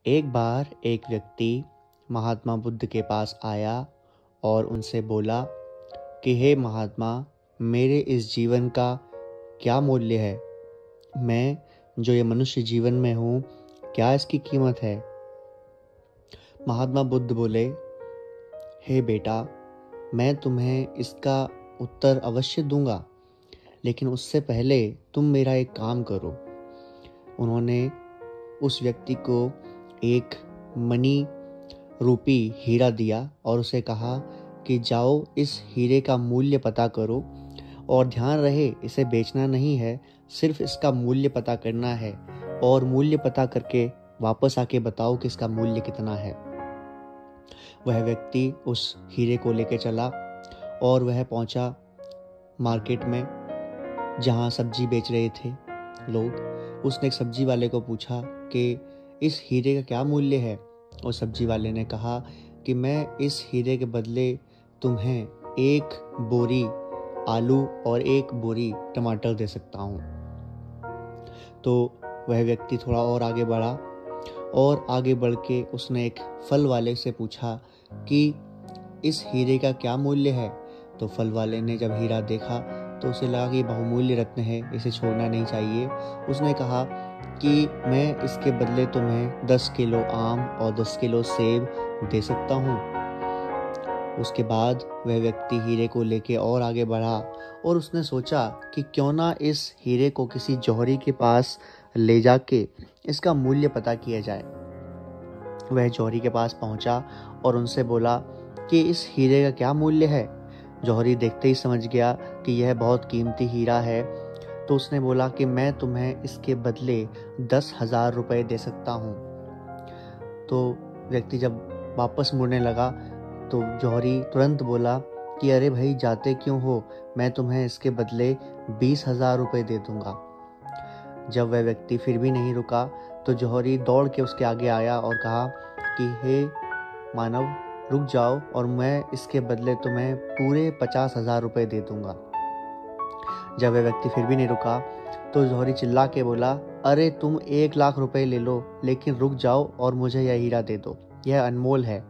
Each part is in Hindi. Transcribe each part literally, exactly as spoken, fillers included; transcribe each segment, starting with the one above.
एक बार एक व्यक्ति महात्मा बुद्ध के पास आया और उनसे बोला कि हे महात्मा, मेरे इस जीवन का क्या मूल्य है। मैं जो ये मनुष्य जीवन में हूँ, क्या इसकी कीमत है। महात्मा बुद्ध बोले, हे बेटा, मैं तुम्हें इसका उत्तर अवश्य दूंगा, लेकिन उससे पहले तुम मेरा एक काम करो। उन्होंने उस व्यक्ति को एक मणि रूपी हीरा दिया और उसे कहा कि जाओ इस हीरे का मूल्य पता करो, और ध्यान रहे इसे बेचना नहीं है, सिर्फ इसका मूल्य पता करना है, और मूल्य पता करके वापस आके बताओ कि इसका मूल्य कितना है। वह व्यक्ति उस हीरे को लेके चला और वह पहुंचा मार्केट में जहां सब्जी बेच रहे थे लोग। उसने एक सब्जी वाले को पूछा कि इस हीरे का क्या मूल्य है। उस सब्जी वाले ने कहा कि मैं इस हीरे के बदले तुम्हें एक बोरी आलू और एक बोरी टमाटर दे सकता हूँ। तो वह व्यक्ति थोड़ा और आगे बढ़ा और आगे बढ़ के उसने एक फल वाले से पूछा कि इस हीरे का क्या मूल्य है। तो फल वाले ने जब हीरा देखा तो उसे लगा कि बहुमूल्य रत्न है, इसे छोड़ना नहीं चाहिए। उसने कहा कि मैं इसके बदले तुम्हें दस किलो आम और दस किलो सेब दे सकता हूँ। उसके बाद वह व्यक्ति हीरे को लेके और आगे बढ़ा और उसने सोचा कि क्यों ना इस हीरे को किसी जौहरी के पास ले जाके इसका मूल्य पता किया जाए। वह जौहरी के पास पहुंचा और उनसे बोला कि इस हीरे का क्या मूल्य है। जौहरी देखते ही समझ गया कि यह बहुत कीमती हीरा है, तो उसने बोला कि मैं तुम्हें इसके बदले दस हजार रुपये दे सकता हूँ। तो व्यक्ति जब वापस मुड़ने लगा तो जौहरी तुरंत बोला कि अरे भाई, जाते क्यों हो, मैं तुम्हें इसके बदले बीस हजार रुपये दे दूंगा। जब वह व्यक्ति फिर भी नहीं रुका तो जौहरी दौड़ के उसके आगे आया और कहा कि हे मानव, रुक जाओ और मैं इसके बदले तुम्हें पूरे पचास हजार रुपये दे दूंगा। जब वह व्यक्ति फिर भी नहीं रुका तो जौहरी चिल्ला के बोला, अरे तुम एक लाख रुपए ले लो, लेकिन रुक जाओ और मुझे यह हीरा दे दो, यह अनमोल है।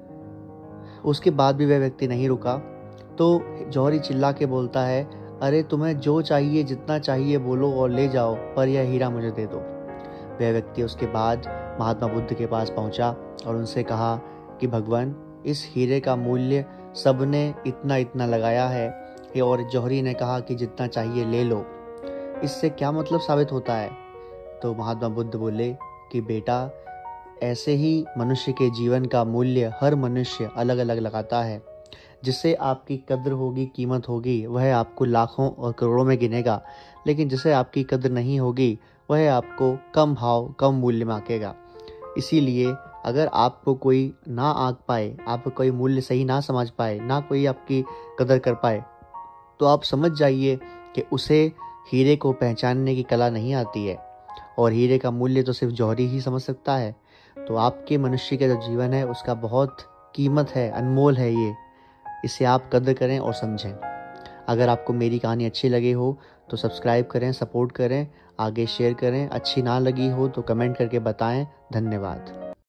उसके बाद भी वह व्यक्ति नहीं रुका तो जौहरी चिल्ला के बोलता है, अरे तुम्हें जो चाहिए, जितना चाहिए बोलो और ले जाओ, पर यह हीरा मुझे दे दो। वह व्यक्ति उसके बाद महात्मा बुद्ध के पास पहुंचा और उनसे कहा कि भगवान, इस हीरे का मूल्य सबने इतना इतना लगाया है, और जौहरी ने कहा कि जितना चाहिए ले लो, इससे क्या मतलब साबित होता है। तो महात्मा बुद्ध बोले कि बेटा, ऐसे ही मनुष्य के जीवन का मूल्य हर मनुष्य अलग अलग लगाता है। जिससे आपकी कद्र होगी, कीमत होगी, वह आपको लाखों और करोड़ों में गिनेगा, लेकिन जिसे आपकी कद्र नहीं होगी वह आपको कम भाव, कम मूल्य में आंकेगा। इसीलिए अगर आपको कोई ना आंक पाए, आपको कोई मूल्य सही ना समझ पाए, ना कोई आपकी कदर कर पाए, तो आप समझ जाइए कि उसे हीरे को पहचानने की कला नहीं आती है, और हीरे का मूल्य तो सिर्फ जौहरी ही समझ सकता है। तो आपके मनुष्य का जो जीवन है उसका बहुत कीमत है, अनमोल है ये। इसे आप कदर करें और समझें। अगर आपको मेरी कहानी अच्छी लगी हो तो सब्सक्राइब करें, सपोर्ट करें, आगे शेयर करें। अच्छी ना लगी हो तो कमेंट करके बताएं। धन्यवाद।